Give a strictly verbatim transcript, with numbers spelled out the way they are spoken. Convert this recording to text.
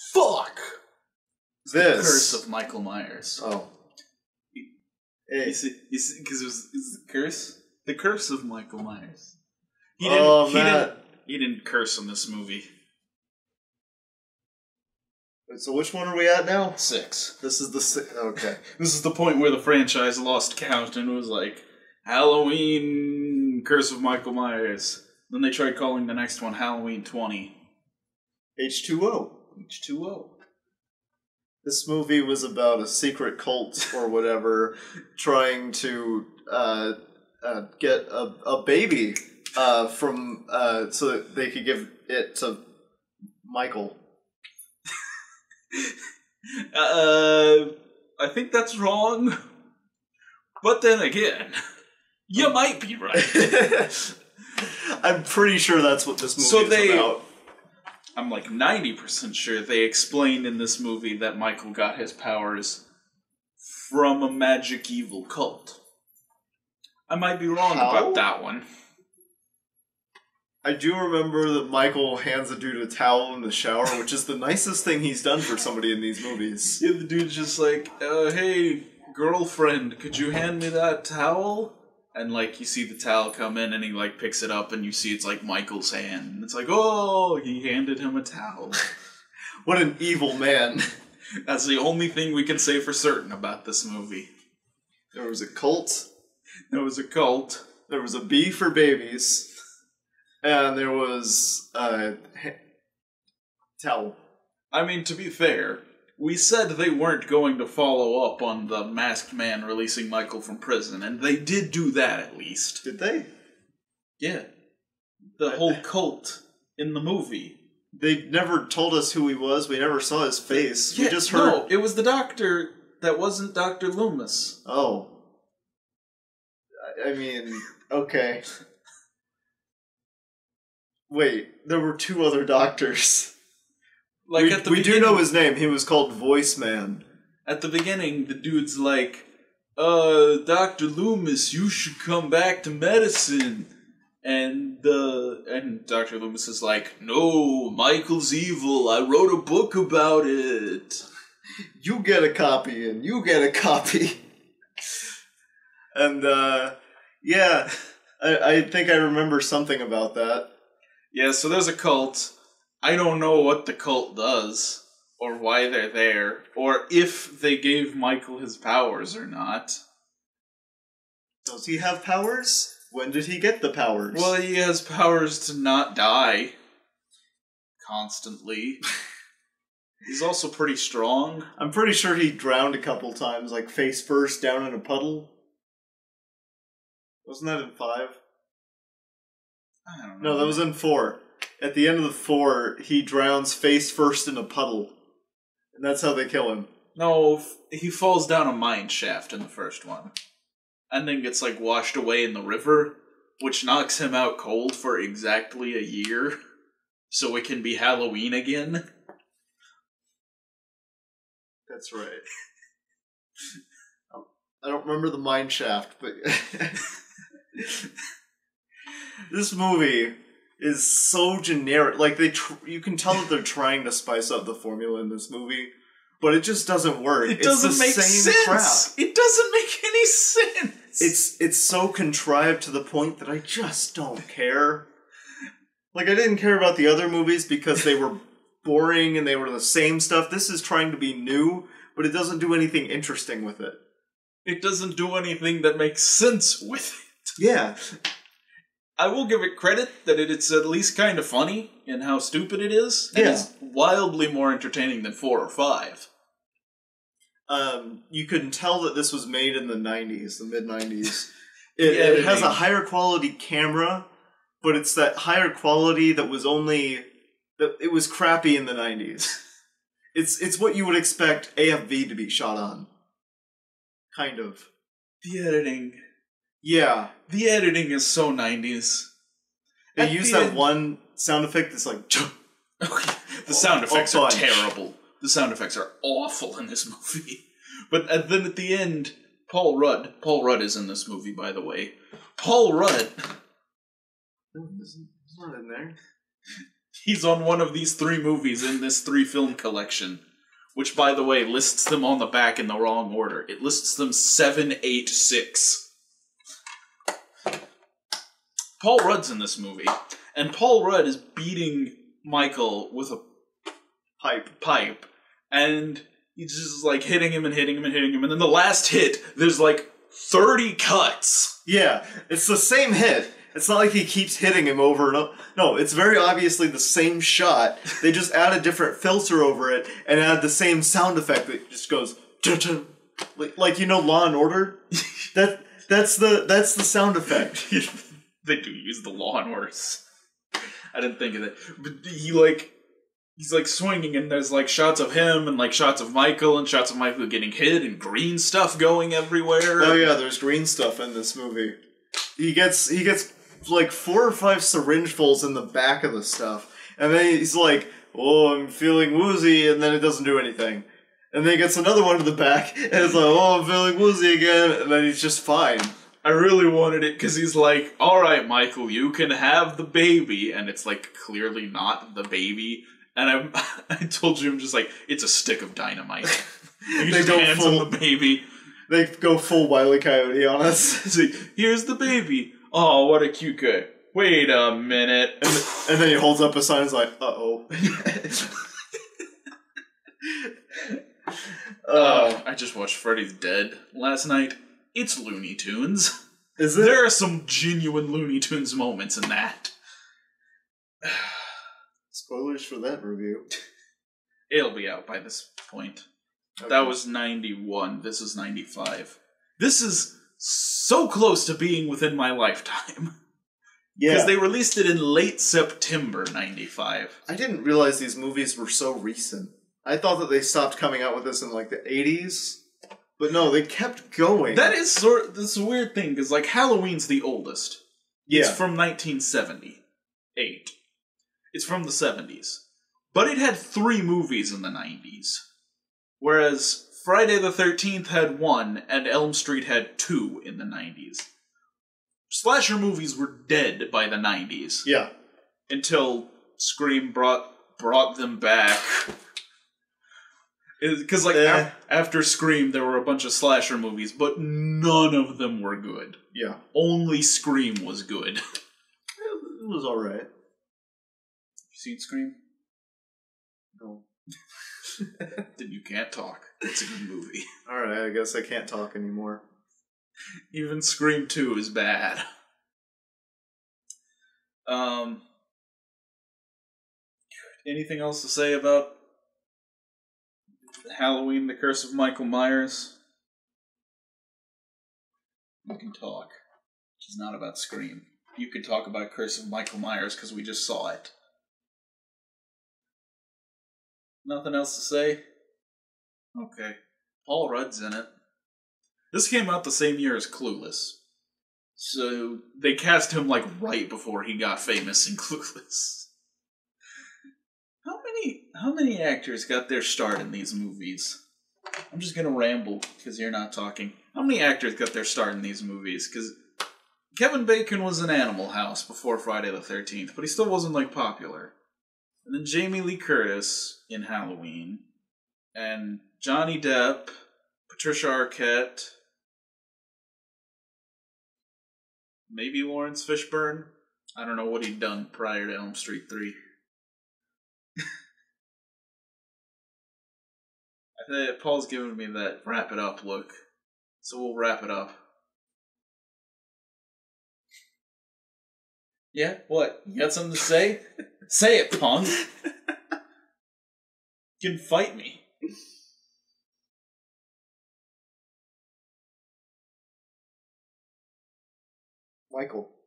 Fuck! This. The Curse of Michael Myers. Oh. Hey. You see, you see, because it was, it was the curse? The Curse of Michael Myers. He Oh, didn't, he Matt. didn't, he didn't curse in this movie. So which one are we at now? Six. This is the si- okay. This is the point where the franchise lost count and was like, Halloween Curse of Michael Myers. Then they tried calling the next one Halloween twenty. H two O. H two O. This movie was about a secret cult or whatever trying to uh, uh, get a, a baby uh, from uh, so that they could give it to Michael. uh, I think that's wrong. But then again, you might be right. I'm pretty sure that's what this movie so is they, about. I'm like ninety percent sure they explained in this movie that Michael got his powers from a magic evil cult. I might be wrong How? about that one. I do remember that Michael hands a dude a towel in the shower, which is the nicest thing he's done for somebody in these movies. Yeah, the dude's just like, uh, hey, girlfriend, could you hand me that towel? And, like, you see the towel come in, and he, like, picks it up, and you see it's, like, Michael's hand. And it's like, oh, he handed him a towel. What an evil man. That's the only thing we can say for certain about this movie. There was a cult. There was a cult. There was a B for babies. And there was a ha- towel. I mean, to be fair, we said they weren't going to follow up on the masked man releasing Michael from prison, and they did do that at least. Did they? Yeah. The whole cult in the movie. They never told us who he was. We never saw his face. Yeah, we just heard... No, it was the doctor that wasn't Doctor Loomis. Oh. I, I mean, okay. Wait, there were two other doctors. Like we at the we do beginning, know his name. He was called Voice Man. At the beginning, the dude's like, uh, Doctor Loomis, you should come back to medicine. And the and Doctor Loomis is like, no, Michael's evil. I wrote a book about it. You get a copy, and you get a copy. And, uh, yeah, I, I think I remember something about that. Yeah, so there's a cult. I don't know what the cult does, or why they're there, or if they gave Michael his powers or not. Does he have powers? When did he get the powers? Well, he has powers to not die. Constantly. He's also pretty strong. I'm pretty sure he drowned a couple times, like face first down in a puddle. Wasn't that in five? I don't know. No, that was in four. At the end of the four, he drowns face first in a puddle. And that's how they kill him. No, f- he falls down a mine shaft in the first one. And then gets, like, washed away in the river, which knocks him out cold for exactly a year. So it can be Halloween again. That's right. I don't remember the mine shaft, but... This movie is so generic. Like, they, tr- you can tell that they're trying to spice up the formula in this movie, but it just doesn't work. It doesn't it's the make same sense. crap. It doesn't make any sense. It's it's so contrived to the point that I just don't care. Like, I didn't care about the other movies because they were boring and they were the same stuff. This is trying to be new, but it doesn't do anything interesting with it. It doesn't do anything that makes sense with it. Yeah. I will give it credit that it, it's at least kind of funny in how stupid it is. And Yeah. it's wildly more entertaining than four or five. Um, you can tell that this was made in the nineties, the mid-nineties. It, Yeah, it has they- a higher quality camera, but it's that higher quality that was only... that it was crappy in the nineties. It's it's what you would expect A F V to be shot on. Kind of. The editing. Yeah. The editing is so nineties. They At use the that end- one sound effect that's like... The sound A effects are bunch. terrible. The sound effects are awful in this movie. But uh, then at the end, Paul Rudd. Paul Rudd is in this movie, by the way. Paul Rudd. No, he's he's not in there. He's on one of these three movies in this three-film collection, which, by the way, lists them on the back in the wrong order. It lists them seven, eight, six. Paul Rudd's in this movie, and Paul Rudd is beating Michael with a Pipe. pipe, and he's just, like, hitting him and hitting him and hitting him, and then the last hit, there's, like, thirty cuts. Yeah, it's the same hit. It's not like he keeps hitting him over and over. No, it's very obviously the same shot. They just add a different filter over it and add the same sound effect that just goes dun-dun. like, like you know Law and Order. That that's the that's the sound effect. They do use the Law and Orders. I didn't think of that, but he like he's like swinging, and there's like shots of him and like shots of Michael and shots of Michael getting hit and green stuff going everywhere. Oh yeah, there's green stuff in this movie. He gets he gets. like four or five syringefuls in the back of the stuff, and then he's like, "Oh, I'm feeling woozy," and then it doesn't do anything. And then he gets another one to the back, and it's like, "Oh, I'm feeling woozy again," and then he's just fine. I really wanted it because he's like, "All right, Michael, you can have the baby," and it's like clearly not the baby. And I, I told you, I'm just like, it's a stick of dynamite. He just hands full, him the baby. They go full Wile E. Coyote on us. It's like, here's the baby. Oh, what a cute guy. Wait a minute. And, and then he holds up a sign and is like, uh-oh. uh, uh, I just watched Freddy's Dead last night. It's Looney Tunes. Is it? There are some genuine Looney Tunes moments in that. Spoilers for that review. It'll be out by this point. Okay. That was ninety-one. This is ninety-five. This is so close to being within my lifetime. Yeah. Because they released it in late September ninety-five. I didn't realize these movies were so recent. I thought that they stopped coming out with this in like the eighties. But no, they kept going. That is sort of, this is a weird thing, because like Halloween's the oldest. Yeah. It's from nineteen seventy-eight. It's from the seventies. But it had three movies in the nineties. Whereas Friday the thirteenth had one, and Elm Street had two in the nineties. Slasher movies were dead by the nineties. Yeah. Until Scream brought brought them back. Because, like, eh. af- after Scream, there were a bunch of slasher movies, but none of them were good. Yeah. Only Scream was good. It was alright. You seen Scream? No. Then you can't talk. It's a good movie. Alright, I guess I can't talk anymore. Even Scream two is bad. Um. Anything else to say about Halloween, The Curse of Michael Myers? You can talk. It's not about Scream. You can talk about Curse of Michael Myers because we just saw it. Nothing else to say? Okay. Paul Rudd's in it. This came out the same year as Clueless. So they cast him like right before he got famous in Clueless. How many how many actors got their start in these movies? I'm just gonna ramble because you're not talking. How many actors got their start in these movies? Because Kevin Bacon was in Animal House before Friday the thirteenth, but he still wasn't like popular. And then Jamie Lee Curtis in Halloween, and Johnny Depp, Patricia Arquette, maybe Lawrence Fishburne. I don't know what he'd done prior to Elm Street three. I think Paul's giving me that wrap it up look, so we'll wrap it up. Yeah? What? You got something to say? Say it, punk! You can fight me. Michael.